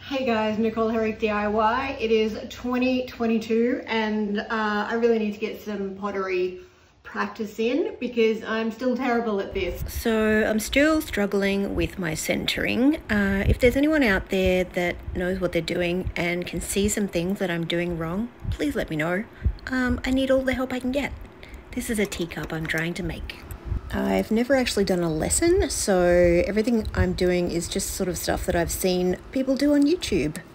Hey guys, Nicole Herrick DIY. It is 2022 and I really need to get some pottery practice in because I'm still terrible at this. So I'm still struggling with my centering. If there's anyone out there that knows what they're doing and can see some things that I'm doing wrong, please let me know. I need all the help I can get. This is a teacup I'm trying to make. I've never actually done a lesson, so everything I'm doing is just sort of stuff that I've seen people do on YouTube.